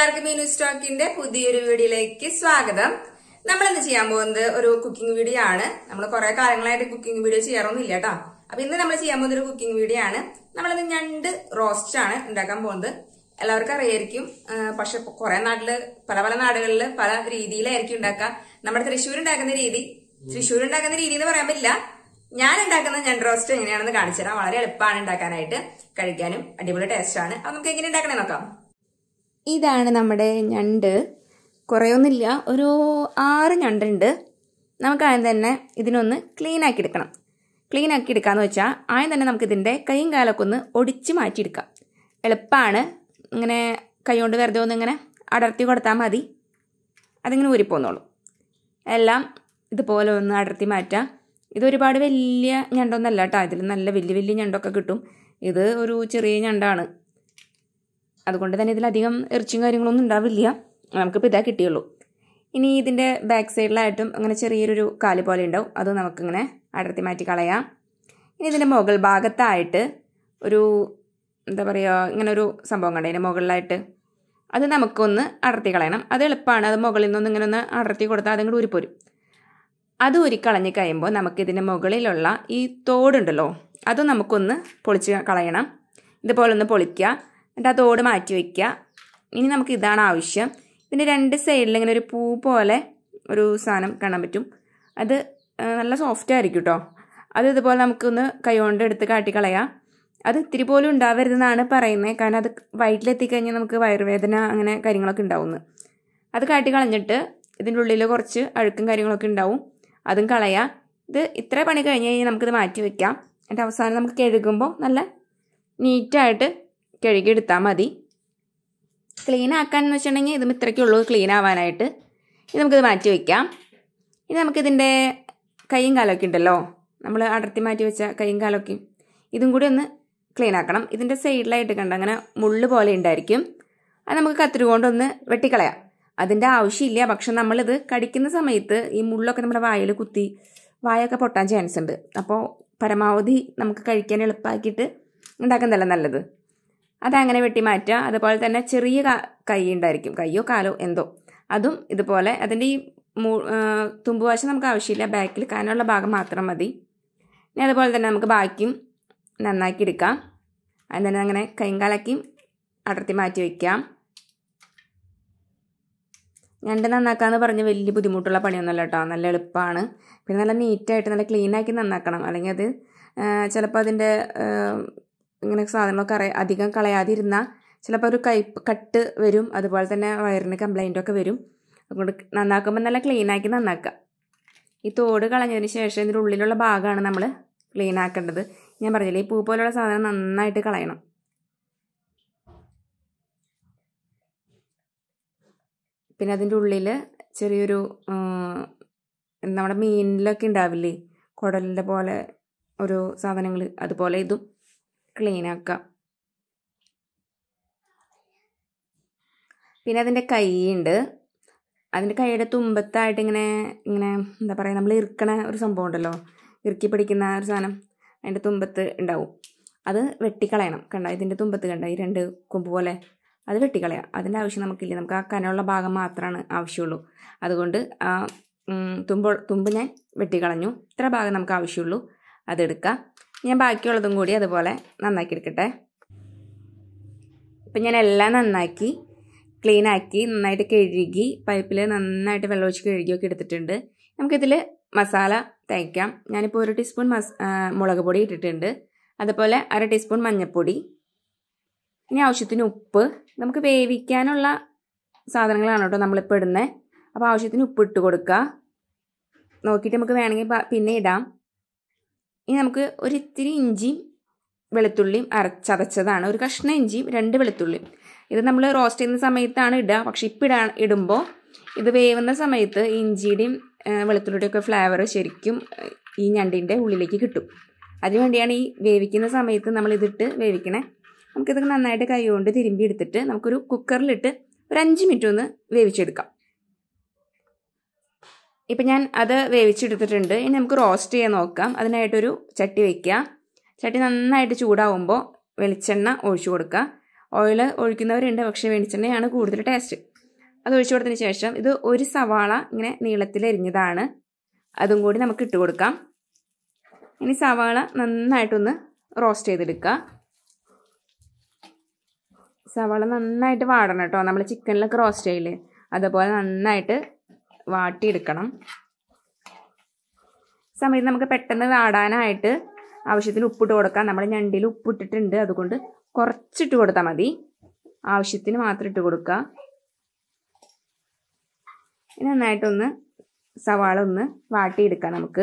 എല്ലാവർക്കും മീനു സ്റ്റോക്കിന്റെ പുതിയൊരു വീഡിയോയിലേക്ക് സ്വാഗതം. നമ്മൾ ഇന്ന് ചെയ്യാൻ പോകുന്നത് ഒരു കുക്കിംഗ് വീഡിയോ ആണ്. നമ്മൾ കുറെ കാലങ്ങളായിട്ട് കുക്കിംഗ് വീഡിയോ ചെയ്യാറൊന്നുമില്ല കേട്ടോ. അപ്പൊ ഇന്ന് നമ്മൾ ചെയ്യാൻ പോകുന്ന ഒരു കുക്കിംഗ് വീഡിയോ ആണ്. നമ്മളിന്ന് ഞണ്ട് റോസ്റ്റ് ആണ് ഉണ്ടാക്കാൻ പോകുന്നത്. എല്ലാവർക്കും അറിയായിരിക്കും, പക്ഷെ കുറെ നാട്ടില് പല നാടുകളിൽ പല രീതിയിലായിരിക്കും ഉണ്ടാക്കുക. നമ്മുടെ തൃശ്ശൂർ ഉണ്ടാക്കുന്ന രീതി എന്ന് പറയാൻ പറ്റില്ല. ഞാൻ ഉണ്ടാക്കുന്ന ഞണ്ട് റോസ്റ്റ് എങ്ങനെയാണെന്ന് കാണിച്ചു തരാം. വളരെ എളുപ്പമാണ് ഉണ്ടാക്കാനായിട്ട്, കഴിക്കാനും അടിപൊളി ടേസ്റ്റ് ആണ്. അപ്പൊ നമുക്ക് എങ്ങനെ ഉണ്ടാക്കണേ നോക്കാം. ഇതാണ് നമ്മുടെ ഞണ്ട്. കുറേയൊന്നുമില്ല, ഒരു 6 ഞണ്ടുണ്ട്. നമുക്ക് ആദ്യം തന്നെ ഇതിനൊന്ന് ക്ലീൻ ആക്കി എടുക്കണം. ക്ലീൻ ആക്കി എടുക്കാന്ന് വെച്ചാൽ ആദ്യം തന്നെ നമുക്ക് ഇതിന്റെ കൈയും കാലൊക്കെ ഒന്ന് ഒടിച്ച് മാറ്റിയെടുക്കാം. എളുപ്പമാണ്. ഇങ്ങനെ കൈ കൊണ്ട് വെറുതെ ഒന്ന് ഇങ്ങനെ അടർത്തി കൊടുത്താൽ മതി, അതിങ്ങനെ ഊരിപ്പോന്നോളും. എല്ലാം ഇതുപോലെ ഒന്ന് അടർത്തി മാറ്റാം. ഇതൊരുപാട് വലിയ ഞണ്ടൊന്നല്ല കേട്ടോ, ഇതിൽ നല്ല വലിയ ഞണ്ടൊക്കെ കിട്ടും. ഇത് ഒരു ചെറിയ ഞണ്ടാണ്, അതുകൊണ്ട് തന്നെ ഇതിലധികം ഇറച്ചിയും കാര്യങ്ങളൊന്നും ഉണ്ടാവില്ല. നമുക്കിപ്പോൾ ഇതാ കിട്ടിയുള്ളൂ. ഇനി ഇതിൻ്റെ ബാക്ക് സൈഡിലായിട്ടും അങ്ങനെ ചെറിയൊരു കാല് പോലെ ഉണ്ടാവും, അത് നമുക്കിങ്ങനെ അടർത്തി മാറ്റി കളയാം. ഇനി ഇതിൻ്റെ മുകൾ ഭാഗത്തായിട്ട് ഒരു എന്താ പറയുക, ഇങ്ങനെ ഒരു സംഭവം കണ്ടു, അതിൻ്റെ മുകളിലായിട്ട് അത് നമുക്കൊന്ന് അടർത്തി കളയണം. അത് എളുപ്പമാണ്. അത് മുകളിൽ നിന്നൊന്ന് ഇങ്ങനെ ഒന്ന് അടർത്തി കൊടുത്താൽ അതിങ്ങോട്ട് ഊരിപ്പോരും. അത് ഊരിക്കളഞ്ഞ് കഴിയുമ്പോൾ നമുക്കിതിൻ്റെ മുകളിലുള്ള ഈ തോടുണ്ടല്ലോ, അത് നമുക്കൊന്ന് പൊളിച്ച് കളയണം. ഇതുപോലെ ഒന്ന് പൊളിക്കുക, എന്നിട്ട് ആ തോട് മാറ്റി വയ്ക്കുക. ഇനി നമുക്ക് ഇതാണ് ആവശ്യം. ഇതിൻ്റെ 2 സൈഡിൽ ഇങ്ങനെ ഒരു പൂ പോലെ ഒരു സാധനം കാണാൻ പറ്റും. അത് നല്ല സോഫ്റ്റ് ആയിരിക്കും കേട്ടോ. അത് ഇതുപോലെ നമുക്കൊന്ന് കൈകൊണ്ട് എടുത്ത് കാട്ടിക്കളയാം. അത് ഇത്തിരി പോലും ഉണ്ടാവരുതെന്നാണ് പറയുന്നത്, കാരണം അത് വയറ്റിലെത്തിക്കഴിഞ്ഞാൽ നമുക്ക് വയറുവേദന അങ്ങനെ കാര്യങ്ങളൊക്കെ ഉണ്ടാവുന്നു. അത് കാട്ടിക്കളഞ്ഞിട്ട് ഇതിൻ്റെ ഉള്ളിൽ കുറച്ച് അഴുക്കും കാര്യങ്ങളൊക്കെ ഉണ്ടാവും, അതും കളയാം. ഇത് ഇത്ര പണി കഴിഞ്ഞ് കഴിഞ്ഞാൽ നമുക്കിത് മാറ്റി വയ്ക്കാം. എന്നിട്ട് അവസാനം നമുക്ക് കഴുകുമ്പോൾ നല്ല നീറ്റായിട്ട് കഴുകിയെടുത്താൽ മതി. ക്ലീൻ ആക്കാനെന്ന് വെച്ചിട്ടുണ്ടെങ്കിൽ ഇതും ഇത്രയ്ക്കുള്ളൂ ക്ലീൻ ആവാനായിട്ട്. ഇനി നമുക്കിത് മാറ്റി വയ്ക്കാം. ഇനി നമുക്കിതിൻ്റെ കൈയും കാലൊക്കെ ഉണ്ടല്ലോ, നമ്മൾ അടർത്തി മാറ്റി വെച്ച കൈയും കാലൊക്കെ, ഇതും കൂടി ഒന്ന് ക്ലീൻ ആക്കണം. ഇതിൻ്റെ സൈഡിലായിട്ട് കണ്ട അങ്ങനെ മുള്ള് പോലെ ഉണ്ടായിരിക്കും, അത് നമുക്ക് കത്രി കൊണ്ടൊന്ന് വെട്ടിക്കളയാം. അതിൻ്റെ ആവശ്യമില്ല, പക്ഷെ നമ്മളിത് കടിക്കുന്ന സമയത്ത് ഈ മുള്ളൊക്കെ നമ്മുടെ വായിൽ കുത്തി വായൊക്കെ പൊട്ടാൻ ചാൻസ് ഉണ്ട്. അപ്പോൾ പരമാവധി നമുക്ക് കഴിക്കാൻ എളുപ്പമാക്കിയിട്ട് ഉണ്ടാക്കുന്നതല്ല നല്ലത്. അതങ്ങനെ വെട്ടി മാറ്റുക. അതുപോലെ തന്നെ ചെറിയ കൈ ഉണ്ടായിരിക്കും, കയ്യോ കാലോ എന്തോ, അതും ഇതുപോലെ അതിൻ്റെ ഈ തുമ്പുവശം നമുക്ക് ആവശ്യമില്ല, ബാക്കിൽ കാനുള്ള ഭാഗം മാത്രം മതി. ഇനി അതുപോലെ തന്നെ നമുക്ക് ബാക്കിയും നന്നാക്കി എടുക്കാം. അതിന് തന്നെ അങ്ങനെ കൈയും കാലാക്കിയും അടർത്തി മാറ്റി വയ്ക്കാം. ഞണ്ട് നന്നാക്കാന്ന് പറഞ്ഞ് വലിയ ബുദ്ധിമുട്ടുള്ള പണിയൊന്നുമല്ല കേട്ടോ, നല്ല എളുപ്പമാണ്. പിന്നെ നല്ല നീറ്റായിട്ട് നല്ല ക്ലീനാക്കി നന്നാക്കണം, അല്ലെങ്കിൽ അത് ചിലപ്പോൾ അതിൻ്റെ ഇങ്ങനെ സാധനങ്ങളൊക്കെ അധികം കളയാതിരുന്നാൽ ചിലപ്പോൾ ഒരു കട്ട് വരും, അതുപോലെ തന്നെ വയറിന് കംപ്ലൈൻറ്റൊക്കെ വരും. അതുകൊണ്ട് നന്നാക്കുമ്പോൾ നല്ല ക്ലീനാക്കി നന്നാക്കുക. ഈ തോട് കളഞ്ഞതിന് ശേഷം ഇതിൻ്റെ ഉള്ളിലുള്ള ഭാഗമാണ് നമ്മൾ ക്ലീൻ ആക്കേണ്ടത്. ഞാൻ പറഞ്ഞില്ലേ, ഈ പൂ പോലുള്ള സാധനം നന്നായിട്ട് കളയണം. പിന്നെ അതിൻ്റെ ഉള്ളിൽ ചെറിയൊരു നമ്മുടെ മീനിലൊക്കെ ഉണ്ടാവില്ലേ, കുടലിൻ്റെ പോലെ ഒരു സാധനങ്ങൾ, അതുപോലെ ഇതും ക്ലീൻ ആക്കുക. പിന്നെ അതിൻ്റെ കൈയുണ്ട്, അതിൻ്റെ കൈയുടെ തുമ്പത്തായിട്ട് ഇങ്ങനെ എന്താ പറയുക, നമ്മൾ ഇറുക്കണ ഒരു സംഭവം ഉണ്ടല്ലോ, ഇറുക്കി പിടിക്കുന്ന ഒരു സാധനം അതിൻ്റെ തുമ്പത്ത് ഉണ്ടാവും. അത് വെട്ടിക്കളയണം. കണ്ട, ഇതിൻ്റെ തുമ്പത്ത് കണ്ട ഈ 2 കൊമ്പ് പോലെ, അത് വെട്ടിക്കളയാം. അതിൻ്റെ ആവശ്യം നമുക്കില്ല, നമുക്ക് ആ കനമുള്ള ഭാഗം മാത്രമാണ് ആവശ്യമുള്ളൂ. അതുകൊണ്ട് ആ തുമ്പ് ഞാൻ വെട്ടിക്കളഞ്ഞു. ഇത്ര ഭാഗം നമുക്ക് ആവശ്യമുള്ളൂ, അതെടുക്കാം. ഞാൻ ബാക്കിയുള്ളതും കൂടി അതുപോലെ നന്നാക്കി എടുക്കട്ടെ. ഇപ്പം ഞാൻ എല്ലാം നന്നാക്കി ക്ലീനാക്കി നന്നായിട്ട് കഴുകി പൈപ്പിൽ നന്നായിട്ട് വെള്ളമൊഴിച്ച് കഴുകിയൊക്കെ എടുത്തിട്ടുണ്ട്. നമുക്കിതിൽ മസാല തേക്കാം. ഞാനിപ്പോൾ 1 ടീസ്പൂൺ മുളക് പൊടി ഇട്ടിട്ടുണ്ട്, അതുപോലെ 1/2 ടീസ്പൂൺ മഞ്ഞൾപ്പൊടി, ഇനി ആവശ്യത്തിന് ഉപ്പ്. നമുക്ക് വേവിക്കാനുള്ള സാധനങ്ങളാണ് കേട്ടോ നമ്മളിപ്പോൾ ഇടുന്നത്. അപ്പോൾ ആവശ്യത്തിന് ഉപ്പ് ഇട്ട് കൊടുക്കുക. നോക്കിയിട്ട് നമുക്ക് വേണമെങ്കിൽ പിന്നെ ഇടാം. ഇനി നമുക്ക് ഒരിത്തിരി ഇഞ്ചിയും വെളുത്തുള്ളിയും ചതച്ചതാണ്, ഒരു കഷ്ണം ഇഞ്ചിയും 2 വെളുത്തുള്ളിയും. ഇത് നമ്മൾ റോസ്റ്റ് ചെയ്യുന്ന സമയത്താണ് ഇടുക, പക്ഷെ ഇപ്പം ഇടുമ്പോൾ ഇത് വേവുന്ന സമയത്ത് ഇഞ്ചിയുടെയും വെളുത്തുള്ളിയുടെയും ഒക്കെ ഫ്ലേവർ ശരിക്കും ഈ ഞണ്ടിൻ്റെ ഉള്ളിലേക്ക് കിട്ടും. അതിനുവേണ്ടിയാണ് ഈ വേവിക്കുന്ന സമയത്ത് നമ്മളിതിട്ട് വേവിക്കണേ. നമുക്കിതൊക്കെ നന്നായിട്ട് കൈ കൊണ്ട് തിരുമ്പി എടുത്തിട്ട് നമുക്കൊരു കുക്കറിലിട്ട് ഒരു 5 മിനിറ്റ് ഒന്ന് വേവിച്ചെടുക്കാം. ഇപ്പം ഞാൻ അത് വേവിച്ചെടുത്തിട്ടുണ്ട്. ഇനി നമുക്ക് റോസ്റ്റ് ചെയ്യാൻ നോക്കാം. അതിനായിട്ടൊരു ചട്ടി വയ്ക്കുക. ചട്ടി നന്നായിട്ട് ചൂടാവുമ്പോൾ വെളിച്ചെണ്ണ ഒഴിച്ചു കൊടുക്കുക. ഓയിൽ ഒഴിക്കുന്നവരുണ്ട്, പക്ഷേ വെളിച്ചെണ്ണയാണ് കൂടുതൽ ടേസ്റ്റ്. അത് ഒഴിച്ചു കൊടുത്തതിന് ശേഷം ഇത് ഒരു സവാള ഇങ്ങനെ നീളത്തിൽ എരിഞ്ഞതാണ്, അതും കൂടി നമുക്ക് ഇട്ട് കൊടുക്കാം. ഇനി സവാള നന്നായിട്ടൊന്ന് റോസ്റ്റ് ചെയ്തെടുക്കുക. സവാള നന്നായിട്ട് വാടണം കേട്ടോ. നമ്മൾ ചിക്കനിലൊക്കെ റോസ്റ്റ് ചെയ്യില്ലേ, അതുപോലെ നന്നായിട്ട് വാട്ടിയെടുക്കണം. സമയത്ത് നമുക്ക് പെട്ടെന്ന് വാടാനായിട്ട് ആവശ്യത്തിന് ഉപ്പിട്ട് കൊടുക്കാം. നമ്മൾ ഞണ്ടിൽ ഉപ്പിട്ടിട്ടുണ്ട്, അതുകൊണ്ട് കുറച്ചിട്ട് കൊടുത്താൽ മതി. ആവശ്യത്തിന് മാത്രം ഇട്ട് കൊടുക്കുക. ഇനി നന്നായിട്ടൊന്ന് സവാള ഒന്ന് വാട്ടിയെടുക്കാം നമുക്ക്.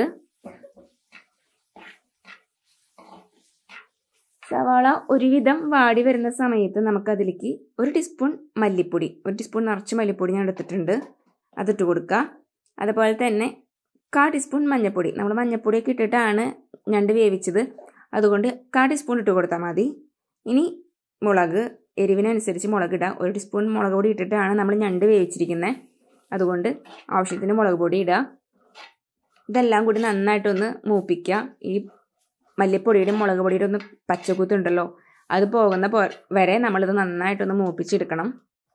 സവാള ഒരുവിധം വാടി വരുന്ന സമയത്ത് നമുക്കതിലേക്ക് 1 ടീസ്പൂൺ മല്ലിപ്പൊടി, 1 ടീസ്പൂൺ നിറച്ച് മല്ലിപ്പൊടി ഞാൻ എടുത്തിട്ടുണ്ട്, അതിട്ട് കൊടുക്കുക. അതുപോലെ തന്നെ 1/4 ടീസ്പൂൺ മഞ്ഞൾപ്പൊടി. നമ്മൾ മഞ്ഞൾപ്പൊടിയൊക്കെ ഇട്ടിട്ടാണ് ഞണ്ട് വേവിച്ചത്, അതുകൊണ്ട് 1/4 ടീസ്പൂൺ ഇട്ട് കൊടുത്താൽ മതി. ഇനി മുളക്, എരിവിനനുസരിച്ച് മുളക് ഇടുക. 1 ടീസ്പൂൺ മുളക് പൊടി ഇട്ടിട്ടാണ് നമ്മൾ ഞണ്ട് വേവിച്ചിരിക്കുന്നത്, അതുകൊണ്ട് ആവശ്യത്തിന് മുളക് പൊടി ഇടുക. ഇതെല്ലാം കൂടി നന്നായിട്ടൊന്ന് മൂപ്പിക്കുക. ഈ മല്ലിപ്പൊടിയുടെയും മുളക് പൊടിയുടെ ഒന്ന് പച്ചക്കുത്തുണ്ടല്ലോ, അത് പോകുന്ന വരെ നമ്മളിത് നന്നായിട്ടൊന്ന് മൂപ്പിച്ചെടുക്കണം.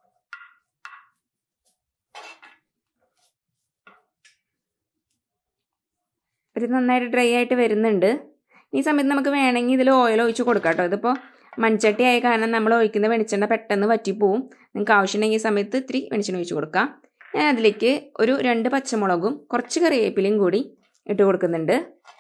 ഇത് നന്നായിട്ട് ഡ്രൈ ആയിട്ട് വരുന്നുണ്ട്. ഈ സമയത്ത് നമുക്ക് വേണമെങ്കിൽ ഇതിൽ ഓയിൽ ഒഴിച്ച് കൊടുക്കാം കേട്ടോ. ഇതിപ്പോൾ മൺചട്ടി ആയ കാരണം നമ്മൾ ഒഴിക്കുന്ന വെളിച്ചെണ്ണ പെട്ടെന്ന് വറ്റിപ്പോവും. നിങ്ങൾക്ക് ആവശ്യമുണ്ടെങ്കിൽ ഈ സമയത്ത് ഇത്തിരി വെളിച്ചെണ്ണ ഒഴിച്ച് കൊടുക്കാം. ഞാൻ അതിലേക്ക് ഒരു 2 പച്ചമുളകും കുറച്ച് കറിവേപ്പിലയും കൂടി ഇട്ട് കൊടുക്കുന്നുണ്ട്.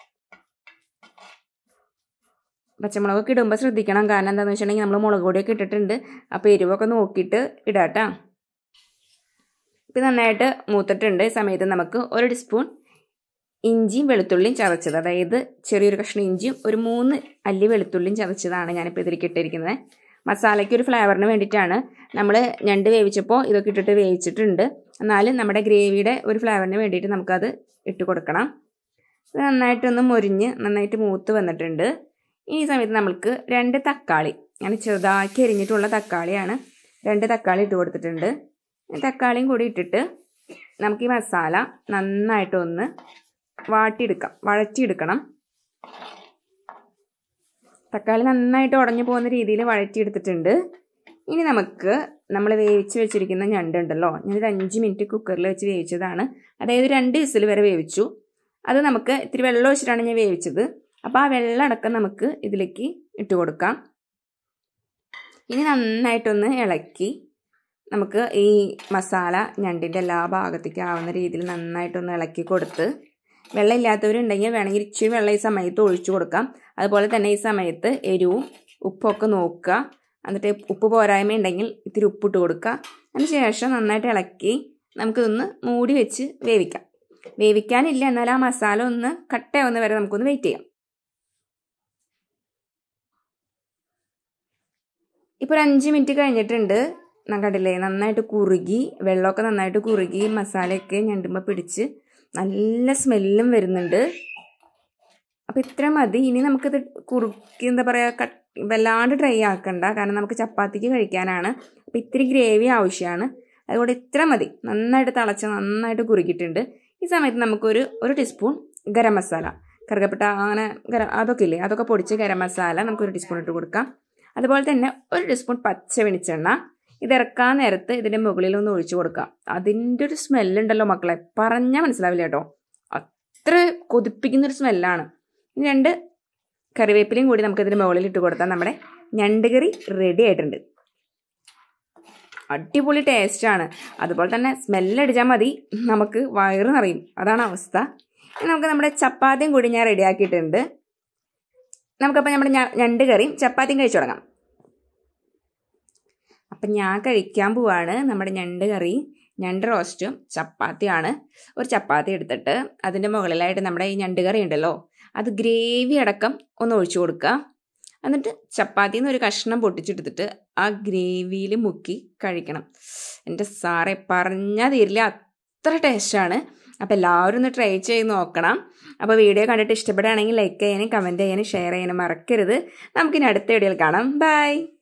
പച്ചമുളകൊക്കെ ഇടുമ്പോൾ ശ്രദ്ധിക്കണം, കാരണം എന്താണെന്ന് വെച്ചിട്ടുണ്ടെങ്കിൽ നമ്മൾ മുളക് പൊടിയൊക്കെ ഇട്ടിട്ടുണ്ട്, അപ്പോൾ എരിവൊക്കെ നോക്കിയിട്ട് ഇടാട്ടോ. ഇപ്പം നന്നായിട്ട് മൂത്തിട്ടുണ്ട്. ഈ സമയത്ത് നമുക്ക് 1 ടീസ്പൂൺ ഇഞ്ചിയും വെളുത്തുള്ളിയും ചതച്ചത്, അതായത് ചെറിയൊരു കഷ്ണം ഇഞ്ചിയും 3 അല്ലി വെളുത്തുള്ളിയും ചതച്ചതാണ് ഞാനിപ്പോൾ ഇതിലേക്ക് ഇട്ടിരിക്കുന്നത്. മസാലയ്ക്ക് ഒരു ഫ്ലേവറിന് വേണ്ടിയിട്ടാണ്. നമ്മൾ ഞണ്ട് വേവിച്ചപ്പോൾ ഇതൊക്കെ ഇട്ടിട്ട് വേവിച്ചിട്ടുണ്ട്, എന്നാലും നമ്മുടെ ഗ്രേവിയുടെ ഒരു ഫ്ലേവറിന് വേണ്ടിയിട്ട് നമുക്കത് ഇട്ട് കൊടുക്കണം. ഇത് നന്നായിട്ടൊന്ന് മൊരിഞ്ഞ് നന്നായിട്ട് മൂത്ത് വന്നിട്ടുണ്ട്. ഈ സമയത്ത് നമുക്ക് 2 തക്കാളി, ഞാൻ ചെറുതാക്കി എരിഞ്ഞിട്ടുള്ള തക്കാളിയാണ്, 2 തക്കാളി ഇട്ട് കൊടുത്തിട്ടുണ്ട്. തക്കാളിയും കൂടി ഇട്ടിട്ട് നമുക്ക് ഈ മസാല നന്നായിട്ടൊന്ന് വഴറ്റിയെടുക്കണം. തക്കാളി നന്നായിട്ട് ഉടഞ്ഞു പോകുന്ന രീതിയിൽ വഴറ്റിയെടുത്തിട്ടുണ്ട്. ഇനി നമുക്ക് നമ്മൾ വേവിച്ച് വെച്ചിരിക്കുന്ന ഞണ്ടുണ്ടല്ലോ, ഞാനൊരു 5 മിനിറ്റ് കുക്കറിൽ വെച്ച് വേവിച്ചതാണ്, അതായത് 2 വിസിൽ വരെ വേവിച്ചു. അത് നമുക്ക് ഇത്തിരി വെള്ളം ഒഴിച്ചിട്ടാണ് ഞാൻ വേവിച്ചത്, അപ്പോൾ ആ വെള്ളം അടക്കം നമുക്ക് ഇതിലേക്ക് ഇട്ട് കൊടുക്കാം. ഇനി നന്നായിട്ടൊന്ന് ഇളക്കി നമുക്ക് ഈ മസാല ഞണ്ടിൻ്റെ എല്ലാ ഭാഗത്തേക്കും ആവുന്ന രീതിയിൽ നന്നായിട്ടൊന്ന് ഇളക്കി കൊടുത്ത്, വെള്ളം ഇല്ലാത്തവരുണ്ടെങ്കിൽ വേണമെങ്കിൽ ഇച്ചിരി വെള്ളം ഈ സമയത്ത് ഒഴിച്ചു കൊടുക്കാം. അതുപോലെ തന്നെ ഈ സമയത്ത് എരിവും ഉപ്പൊക്കെ നോക്കുക. എന്നിട്ട് ഉപ്പ് പോരായ്മ ഉണ്ടെങ്കിൽ ഇത്തിരി ഉപ്പിട്ട് കൊടുക്കുക. അതിന് ശേഷം നന്നായിട്ട് ഇളക്കി നമുക്കിതൊന്ന് മൂടി വെച്ച് വേവിക്കാം. വേവിക്കാനില്ല, എന്നാൽ ആ മസാല ഒന്ന് കട്ടയാവുന്ന വരെ നമുക്കൊന്ന് വെയിറ്റ് ചെയ്യാം. ഇപ്പോൾ ഒരു 5 മിനിറ്റ് കഴിഞ്ഞിട്ടുണ്ട്. കണ്ടില്ലേ, നന്നായിട്ട് കുറുകി, വെള്ളമൊക്കെ നന്നായിട്ട് കുറുകി, മസാലയൊക്കെ ഞണ്ടുമ്പോൾ പിടിച്ച് നല്ല സ്മെല്ലും വരുന്നുണ്ട്. അപ്പോൾ ഇത്ര മതി. ഇനി നമുക്കിത് കുറുക്കി എന്താ പറയുക, വല്ലാണ്ട് ഡ്രൈ ആക്കണ്ട, കാരണം നമുക്ക് ചപ്പാത്തിക്ക് കഴിക്കാനാണ്. അപ്പോൾ ഇത്തിരി ഗ്രേവി ആവശ്യമാണ്, അതുകൊണ്ട് ഇത്ര മതി. നന്നായിട്ട് തിളച്ച് നന്നായിട്ട് കുറുകിയിട്ടുണ്ട്. ഈ സമയത്ത് നമുക്കൊരു 1 ടീസ്പൂൺ ഗരം മസാല, കറുകപ്പട്ട അങ്ങനെ അതൊക്കെ ഇല്ലേ, അതൊക്കെ പൊടിച്ച് ഗരം മസാല നമുക്ക് 1 ടീസ്പൂൺ ഇട്ട് കൊടുക്കാം. അതുപോലെ തന്നെ 1 ടീസ്പൂൺ പച്ച വെളിച്ചെണ്ണ, ഇത് ഇറക്കാൻ നേരത്ത് ഇതിൻ്റെ മുകളിലൊന്ന് ഒഴിച്ചു കൊടുക്കുക. അതിൻ്റെ ഒരു സ്മെല്ലുണ്ടല്ലോ മക്കളെ, പറഞ്ഞാൽ മനസ്സിലാവില്ല കേട്ടോ, അത്ര കൊതിപ്പിക്കുന്നൊരു സ്മെല്ലാണ്. 2 കറിവേപ്പിലയും കൂടി നമുക്കിതിന് മുകളിൽ ഇട്ട് കൊടുത്താൽ നമ്മുടെ ഞണ്ട് കറി റെഡി ആയിട്ടുണ്ട്. അടിപൊളി ടേസ്റ്റാണ്. അതുപോലെ തന്നെ സ്മെല്ലടിച്ചാൽ മതി, നമുക്ക് വയറ് നിറയും, അതാണ് അവസ്ഥ. ഇനി നമുക്ക് നമ്മുടെ ചപ്പാത്തിയും കൂടി ഞാൻ റെഡിയാക്കിയിട്ടുണ്ട്. നമുക്കപ്പോൾ നമ്മുടെ ഞണ്ട് കറിയും ചപ്പാത്തിയും കഴിച്ചു തുടങ്ങാം. അപ്പം ഞാൻ കഴിക്കാൻ പോവാണ് നമ്മുടെ ഞണ്ട് കറി, ഞണ്ട് റോസ്റ്റും ചപ്പാത്തിയാണ്. ഒരു ചപ്പാത്തി എടുത്തിട്ട് അതിൻ്റെ മുകളിലായിട്ട് നമ്മുടെ ഈ ഞണ്ട് കറി ഉണ്ടല്ലോ, അത് ഗ്രേവി അടക്കം ഒന്ന് ഒഴിച്ചു കൊടുക്കുക. എന്നിട്ട് ചപ്പാത്തിയിൽ നിന്ന് ഒരു കഷ്ണം പൊട്ടിച്ചെടുത്തിട്ട് ആ ഗ്രേവിയിൽ മുക്കി കഴിക്കണം. എൻ്റെ സാറേ പറഞ്ഞാൽ തീരില്ല, അത്ര ടേസ്റ്റാണ്. അപ്പോൾ എല്ലാവരും ഒന്ന് ട്രൈ ചെയ്ത് നോക്കണം. അപ്പോൾ വീഡിയോ കണ്ടിട്ട് ഇഷ്ടപ്പെടുകയാണെങ്കിൽ ലൈക്ക് ചെയ്യാനും കമൻറ്റ് ചെയ്യാനും ഷെയർ ചെയ്യാനും മറക്കരുത്. നമുക്കിനി അടുത്ത വീഡിയോയിൽ കാണാം. ബൈ.